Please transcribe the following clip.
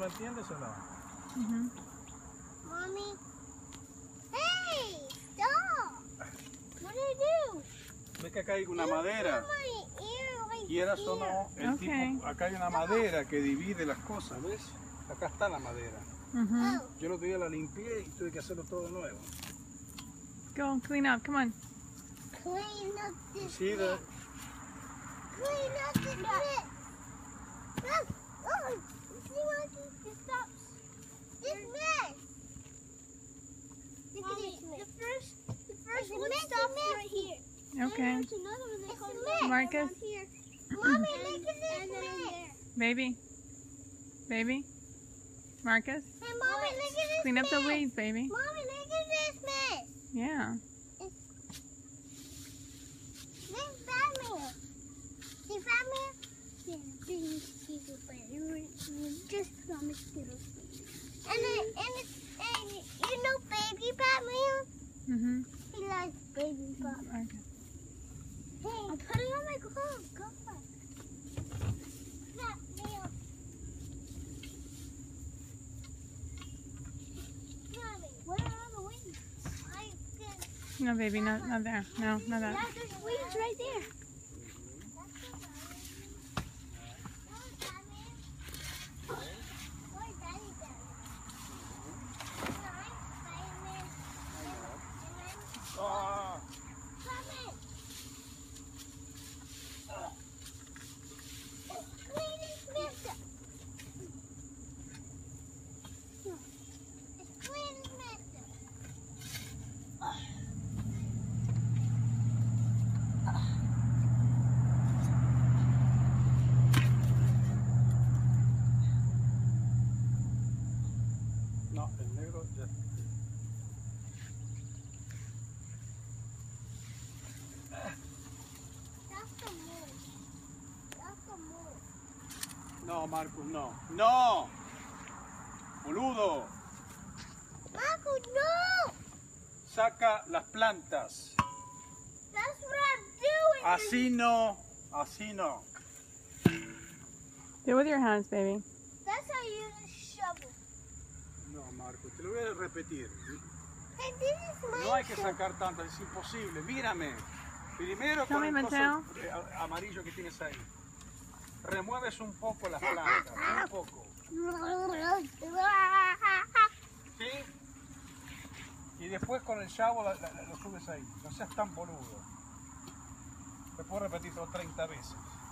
lo entiendes o no? Mommy. Hey, stop. What did I do? ¿Ves que acá hay una madera? My ear right Quieras o no, el Ok. tipo, acá hay una madera que divide las cosas, ¿ves? Acá está la madera. Mhm. Oh, Yo el otro día la limpié y tuve que hacerlo todo de nuevo. Go clean up. Come on. clean up this See mess. the, Clean up this mess. Look, oh, see what this stops? This mess. Look at this mess. The first one stops right here. Okay. And there's another one that goes right Marcus? around here. Mommy, look at this mess. Baby. Baby. Marcus. Hey, Mommy, look at this Clean up the mess. weeds, baby. Mommy, look at this mess. Yeah. This Batman. See Batman? Yeah, big secret Batman. Just promised little thing. And you know baby Batman? Mhm. He likes baby Batman. Okay. Hey, I'm putting on my clothes. Go for it. Batman. Mommy, where are the wings? I can... No, baby, not there. No, not that. Yeah, there's wings right there. ah, no, el negro ya. No, Marcus, no. ¡No! ¡Boludo! Marcus, no! Saca las plantas. That's what I'm doing. Así no. Así no. Do it with your hands, baby. That's how you use a shovel. No, Marcus, te lo voy a repetir. Hey, this is my No hay que shovel. sacar tantas, es imposible. Mírame. Primero Show con me, el coso Mateo. amarillo que tienes ahí. Remueves un poco las plantas, un poco. ¿Sí? Y después con el chavo lo subes ahí. No seas tan boludo. Te puedo repetir todo 30 veces.